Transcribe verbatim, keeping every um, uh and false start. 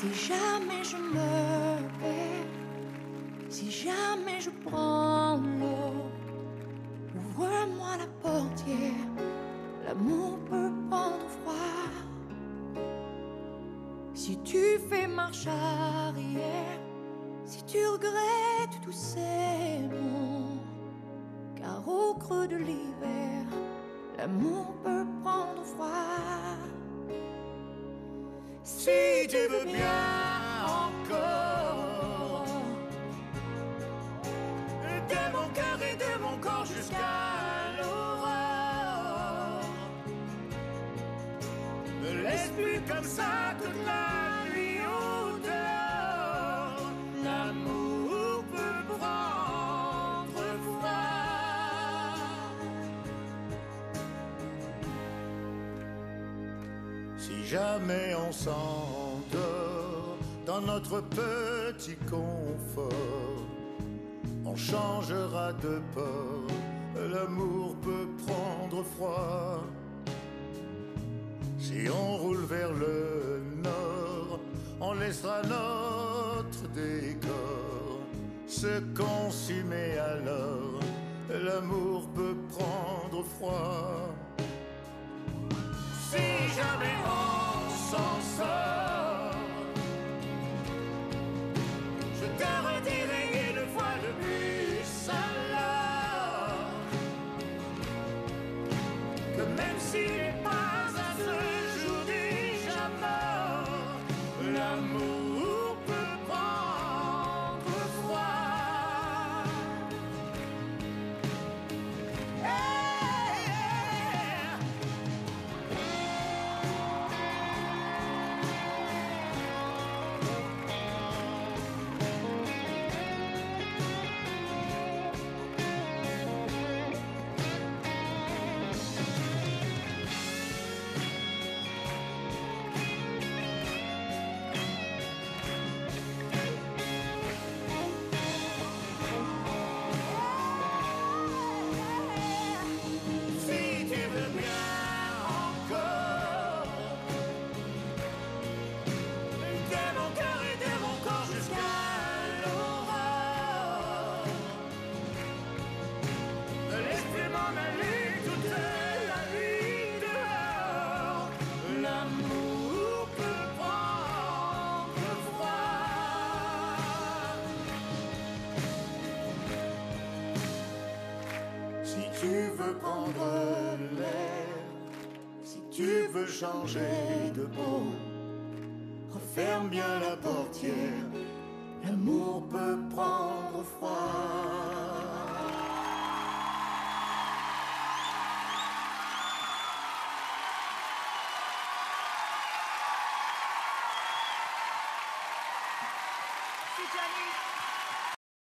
Si jamais je me perds, si jamais je prends l'eau, ouvre-moi la portière, l'amour peut prendre froid. Si tu fais marche arrière, si tu regrettes tous ces mots, car au creux de l'hiver, l'amour peut prendre froid. Si tu veux bien encore, de mon cœur et de mon corps jusqu'à l'aurore, ne laisse plus comme ça toute la nuit au dehors. L'amour peut prendre froid. Si jamais on s'endort dans notre petit confort, on changera de port, l'amour peut prendre froid. Si on roule vers le nord, on laissera notre décor se consumer alors, l'amour peut prendre froid. Si jamais on s'en sort, je te redirai une fois de plus alors, que même s'il n'est pas à ce jour déjà mort, l'amour peut prendre froid. Hey, yeah. L'amour peut prendre froid. Si tu veux prendre l'air, si tu veux changer de peau, referme bien la portière, l'amour peut prendre froid. C'est Gianni.